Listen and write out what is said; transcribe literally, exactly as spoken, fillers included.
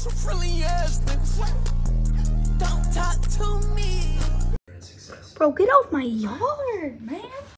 Friendly ass nigga. Don't talk to me. Bro, get off my yard, man.